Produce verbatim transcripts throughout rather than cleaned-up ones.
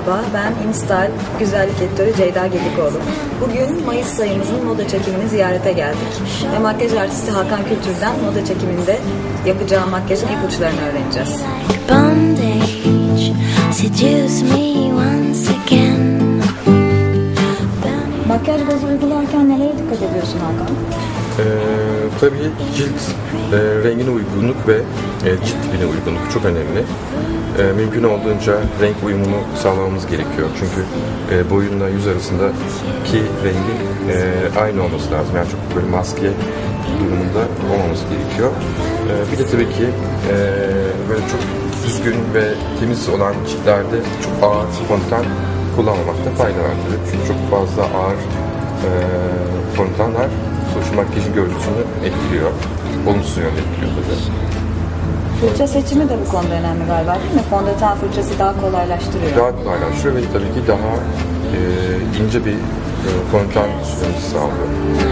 Merhaba, ben InStyle Güzellik Editörü Ceyda Gedikoğlu. Bugün Mayıs sayımızın moda çekimini ziyarete geldik. Ve makyaj artisti Hakan Kültür'den moda çekiminde yapacağı makyajın ipuçlarını öğreneceğiz. Makyaj bazı uygularken nelere dikkat ediyorsun Hakan? Ee, tabii cilt e, rengine uygunluk ve e, cilt tipine uygunluk çok önemli. E, mümkün olduğunca renk uyumunu sağlamamız gerekiyor. Çünkü e, boyunla yüz arasındaki rengin e, aynı olması lazım. Yani çok böyle maske durumunda olmaması gerekiyor. E, bir de tabii ki e, böyle çok düzgün ve temiz olan ciltlerde çok ağır fondöten kullanmamakta fayda var tabii. Çünkü çok fazla ağır e, fondötenler sonuçta makyajın görüntüsünü etkiliyor. Olumsuz yönde etkiliyor tabii. Fırça seçimi de bu konuda önemli galiba değil mi? Fondöten fırçası daha kolaylaştırıyor. Daha kolaylaştırıyor ve tabii ki daha e, ince bir e, fondöten sürmesi sağlıyor.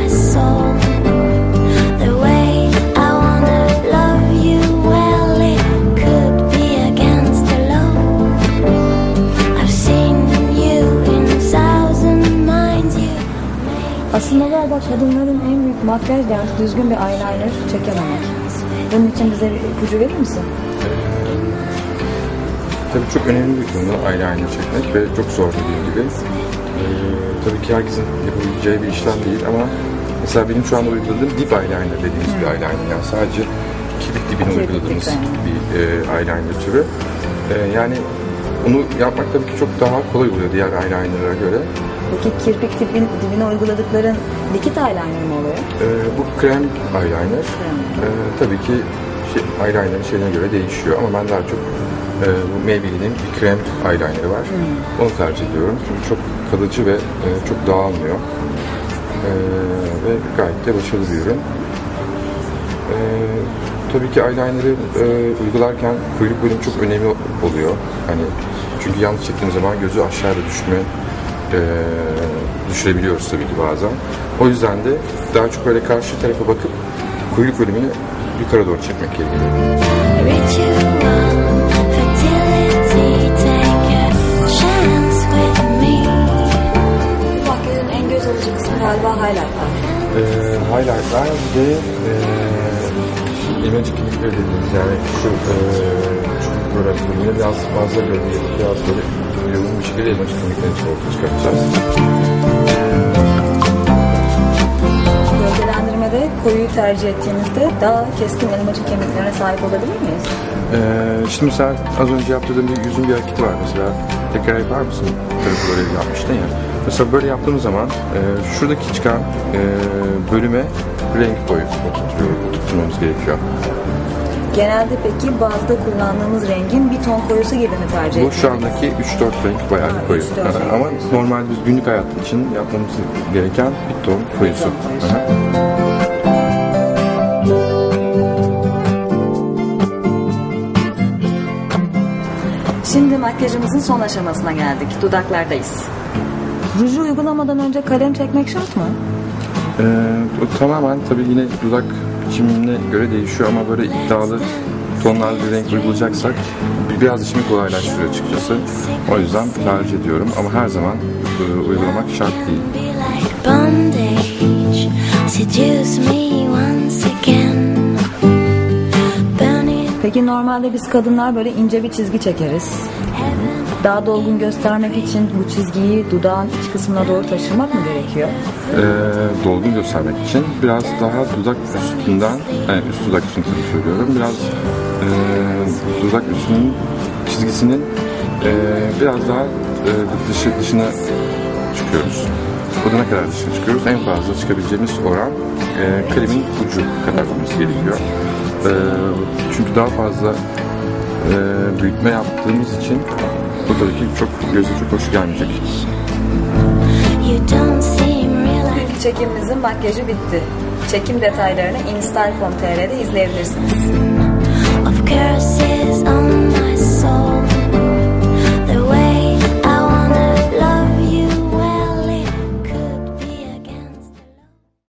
Aslında galiba kadınların en büyük makyaj derdi düzgün bir eyeliner çekememek. Bunun için bize bir ipucu verir misin? Ee, tabii çok önemli bir konu eyeliner çekmek ve çok zor dediğim gibi. Ee, tabii ki herkesin yapabileceği bir işlem değil ama mesela benim şu anda uyguladığım dip eyeliner dediğimiz hmm. bir eyeliner. Yani sadece kirpik dibine uyguladığımız bir e, eyeliner türü. Ee, yani onu yapmak tabii ki çok daha kolay oluyor diğer eyelinerlara göre. Peki kirpik dibin, dibine uyguladıkların likit eyeliner mi oluyor? Ee, bu krem eyeliner. Ee, tabii ki şey, eyeliner'ın şeyine göre değişiyor ama ben daha çok e, bu Maybelline'in bir krem eyeliner'ı var. Hmm. Onu tercih ediyorum. Çünkü çok kalıcı ve e, çok dağılmıyor. E, ve gayet de başarılı bir ürün. E, tabii ki eyeliner'ı e, uygularken kuyruk bölümü çok önemli oluyor. Hani çünkü yanlış çektiğim zaman gözü aşağıda düşme Ee, düşürebiliyoruz tabii ki bazen. O yüzden de daha çok böyle karşı tarafa bakıp kuyruk bölümünü yukarı doğru çekmek gerekiyor. Bu makyajın en göz alıcı kısmı galiba highlightlar. Ee, highlightlar ve e, image clip'leri dediğimiz yani şu e, böyle bölümüne biraz fazla gölgeyi biraz böyle yoğun bir şekilde imaj kemiklerini ortaya çıkartacağız. Gölgelendirmede koyuyu tercih ettiğimizde daha keskin elmacık kemiklerine sahip olabilir miyiz? Ee, şimdi mesela az önce yaptığım bir yüzün bir hareketi var mesela. Tekrar yapar mısın? Tabii böyle yapmıştın ya. Mesela böyle yaptığımız zaman e, şuradaki çıkan e, bölüme renk koyu oturtmamız gerekiyor. Genelde peki bazda kullandığımız rengin bir ton koyusu gibi mi tercih ediyoruz? Bu şu andaki üç dört renk bayağı ha, koyu. Ama normal biz günlük hayat için yapmamız gereken bir ton koyusu. Bir ton koyusu. Şimdi makyajımızın son aşamasına geldik. Dudaklardayız. Ruju uygulamadan önce kalem çekmek şart mı? Ee, o tamamen tabii yine dudak biçimine göre değişiyor ama böyle iddialı tonlarla bir renk uygulayacaksak biraz işimi kolaylaştırıyor açıkçası. O yüzden tercih ediyorum ama her zaman e, uygulamak şart değil. Peki normalde biz kadınlar böyle ince bir çizgi çekeriz. Daha dolgun göstermek için bu çizgiyi dudağın iç kısmına doğru taşımak mı gerekiyor? Ee, dolgun göstermek için biraz daha dudak üstünden, yani üst dudak üstünü söylüyorum, biraz e, dudak üstünün çizgisinin e, biraz daha e, dışı, dışına çıkıyoruz. O da ne kadar dışına çıkıyoruz? En fazla çıkabileceğimiz oran e, kalemin ucu kadar olması gerekiyor. E, çünkü daha fazla e, büyütme yaptığımız için bu tabii ki çok göze çok hoş gelmeyecek. Bugünkü çekimimizin makyajı bitti. Çekim detaylarını InStyle nokta com nokta tr'de izleyebilirsiniz.